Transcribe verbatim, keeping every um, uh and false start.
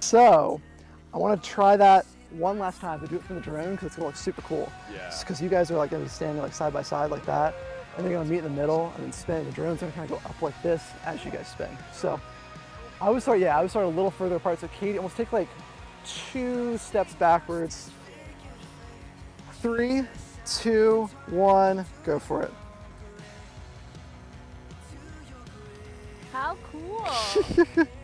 So I want to try that one last time, but do it from the drone because it's gonna look super cool. Yeah. Because you guys are like gonna be standing like side by side like that, and they're gonna meet in the middle and then spin. The drone's gonna kind of go up like this as you guys spin. So I would start, yeah, I would start a little further apart. So Katie, almost take like two steps backwards. Three, two, one, go for it. How cool.